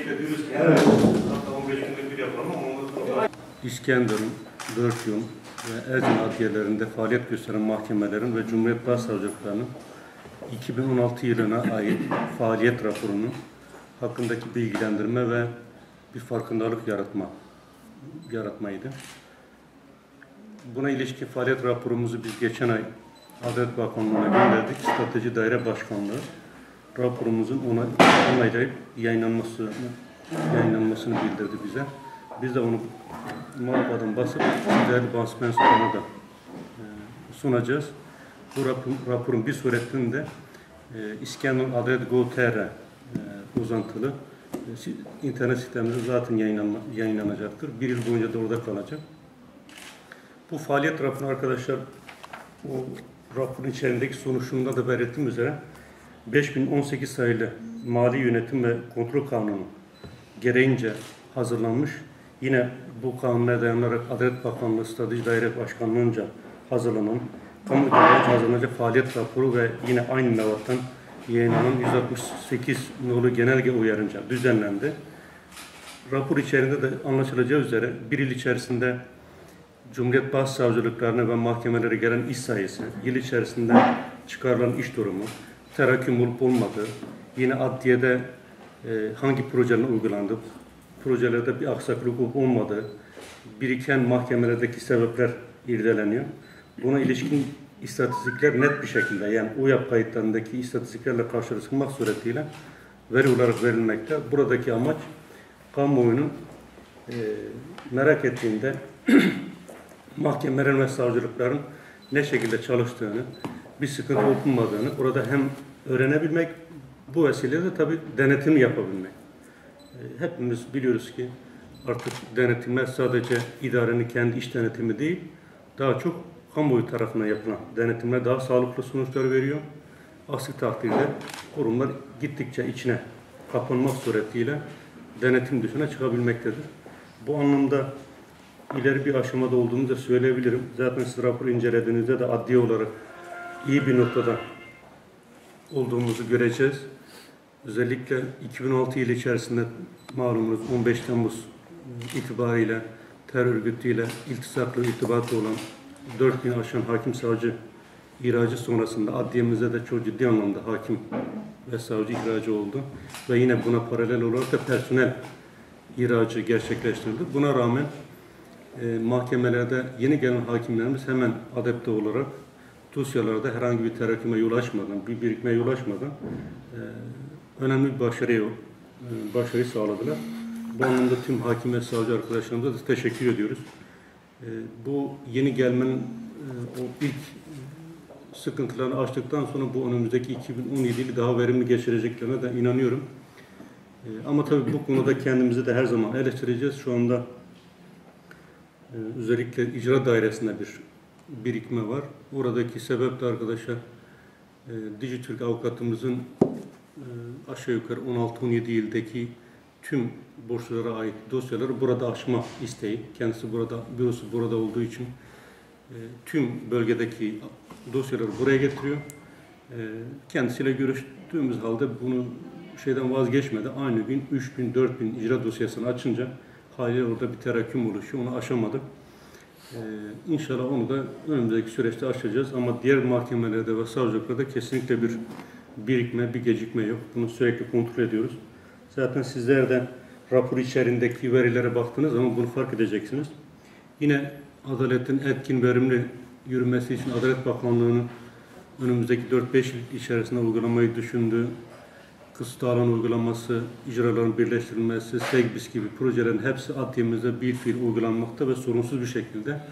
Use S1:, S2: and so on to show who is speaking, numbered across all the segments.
S1: ediyoruz ki hatta 15 günde bir yapalım ama İskenderun, Börkün ve Erzurum adliyelerinde faaliyet gösteren mahkemelerin ve Cumhuriyet Başsavcılıklarının 2016 yılına ait faaliyet raporunu hakkındaki bilgilendirme ve bir farkındalık yaratmaydı. Buna ilişkin faaliyet raporumuzu biz geçen ay Adalet Bakanlığı'na gönderdik. Strateji Daire Başkanlığı raporumuzun onaylayıp yayınlanmasını bildirdi bize. Biz de onu mağazadan basıp değerli basın mensuplarına da sunacağız. Bu raporun bir suretinde İskenderun Adalet Gov.tr uzantılı internet sitemizde zaten yayınlanacaktır. Bir yıl boyunca da orada kalacak. Bu faaliyet raporu arkadaşlar, o raporun içerisindeki sonuçunda da belirttiğim üzere 5018 sayılı Mali Yönetim ve Kontrol Kanunu gereğince hazırlanmış. Yine bu kanuna dayanarak Adalet Bakanlığı Strateji Daire Başkanlığı'nca hazırlanan, kamu idaresi hazırlanacak faaliyet raporu ve yine aynı mevattan yayınlanan 168 nolu genelge uyarınca düzenlendi. Rapor içerisinde de anlaşılacağı üzere bir yıl içerisinde Cumhuriyet Başsavcılıklarına ve mahkemelere gelen iş sayısı, yıl içerisinde çıkarılan iş durumu, teraküm olup olmadığı, yine adliyede hangi projelerin uygulandığı, projelerde bir aksaklık olup olmadığı, biriken mahkemelerdeki sebepler irdeleniyor. Buna ilişkin istatistikler net bir şekilde, yani UYAP kayıtlarındaki istatistiklerle karşılaştırmak suretiyle veri olarak verilmekte. Buradaki amaç kamuoyunun merak ettiğinde mahkemelerin ve savcılıkların ne şekilde çalıştığını, bir sıkıntı olmadığını burada hem öğrenebilmek, bu vesileyle de tabii denetim yapabilmek. Hepimiz biliyoruz ki artık denetimler sadece idarenin kendi iş denetimi değil, daha çok kamuoyu tarafından yapılan denetimler daha sağlıklı sonuçlar veriyor. Aksi takdirde kurumlar gittikçe içine kapanmak suretiyle denetim dışına çıkabilmektedir. Bu anlamda ileri bir aşamada olduğunu da söyleyebilirim. Zaten siz raporu incelediğinizde de adliye olarak iyi bir noktada olduğumuzu göreceğiz. Özellikle 2006 yılı içerisinde malumunuz 15 Temmuz itibariyle terör örgütüyle iltisaklı irtibatı olan 4000 aşan hakim savcı ihracı sonrasında adliyemizde de çok ciddi anlamda hakim ve savcı ihracı oldu. Ve yine buna paralel olarak da personel ihracı gerçekleştirildi. Buna rağmen mahkemelerde yeni gelen hakimlerimiz hemen adapte olarak dosyalarda herhangi bir teraküme yol açmadan, bir birikmeye yol açmadan önemli bir başarıyı sağladılar. Bu anlamda tüm hakim ve savcı arkadaşlarımıza da teşekkür ediyoruz. Bu yeni gelmenin o ilk sıkıntılarını aştıktan sonra bu önümüzdeki 2017 yılı daha verimli geçireceklerine de inanıyorum. Ama tabii bu konuda kendimizi de her zaman eleştireceğiz. Şu anda özellikle icra dairesinde bir birikme var. Oradaki sebep de arkadaşlar Dijitürk avukatımızın aşağı yukarı 16-17 yıldaki tüm borçlulara ait dosyaları burada açma isteği. Kendisi burada, bürosu burada olduğu için tüm bölgedeki dosyaları buraya getiriyor. Kendisiyle görüştüğümüz halde bunu şeyden vazgeçmedi. Aynı gün 3000-4000 icra dosyasını açınca haliyle orada bir teraküm oluşuyor. Onu aşamadık. İnşallah onu da önümüzdeki süreçte aşacağız. Ama diğer mahkemelerde ve savcılıklarda kesinlikle bir birikme, bir gecikme yok. Bunu sürekli kontrol ediyoruz. Zaten sizler de rapor içerisindeki verilere baktığınız zaman bunu fark edeceksiniz. Yine adaletin etkin, verimli yürümesi için Adalet Bakanlığı'nın önümüzdeki 4-5 yıl içerisinde uygulamayı düşündüğü kısıtlı alan uygulaması, icraların birleştirilmesi, SEGBİS gibi projelerin hepsi adliyemizde bir fiil uygulanmakta ve sorunsuz bir şekilde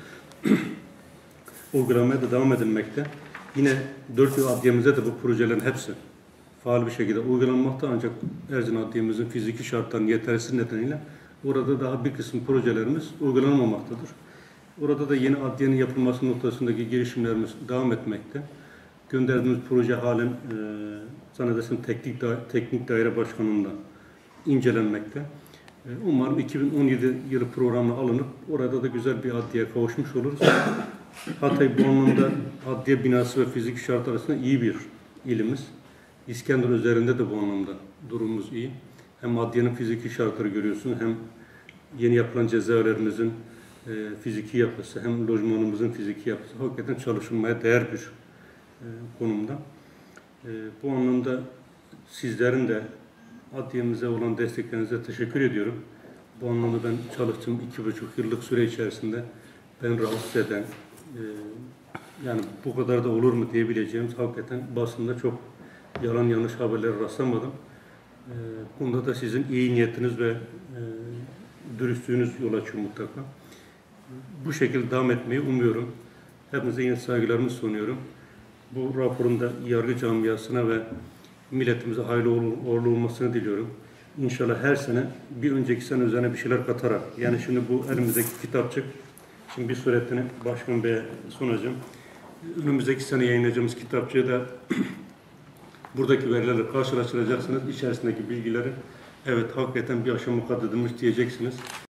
S1: uygulamaya da devam edilmekte. Yine 4 yıl adliyemizde de bu projelerin hepsi faal bir şekilde uygulanmakta, ancak Erzurum adliyemizin fiziki şartlarının yetersiz nedeniyle orada daha bir kısım projelerimiz uygulanmamaktadır. Orada da yeni adliyenin yapılması noktasındaki girişimlerimiz devam etmekte. Gönderdiğimiz proje halen zannedersem teknik daire başkanlığında incelenmekte. Umarım 2017 yılı programına alınıp orada da güzel bir adliye kavuşmuş oluruz. Hatay bu anlamda adliye binası ve fiziki şartlar arasında iyi bir ilimiz. İskenderun üzerinde de bu anlamda durumumuz iyi. hem adliyenin fiziki şartları görüyorsun, hem yeni yapılan cezaevlerimizin fiziki yapısı, hem lojmanımızın fiziki yapısı hakikaten çalışılmaya değer bir konumda. Bu anlamda sizlerin de adliyemize olan desteklerinize teşekkür ediyorum. Bu anlamda ben çalıştığım 2,5 yıllık süre içerisinde beni rahatsız eden, yani bu kadar da olur mu diyebileceğimiz hakikaten basında çok yalan yanlış haberlere rastlamadım. Bunda da sizin iyi niyetiniz ve dürüstlüğünüz yol açıyor mutlaka. Bu şekilde devam etmeyi umuyorum. Hepinize yine saygılarımı sunuyorum. Bu raporun da yargı camiasına ve milletimize hayırlı uğurlu olmasını diliyorum. İnşallah her sene bir önceki sene üzerine bir şeyler katarak, yani şimdi bu elimizdeki kitapçık, şimdi bir suretini Başkan Bey'e sunacağım. Önümüzdeki sene yayınlayacağımız kitapçığı da buradaki verilerle karşılaştıracaksınız. İçerisindeki bilgileri, evet hakikaten bir aşama kat edilmiş diyeceksiniz.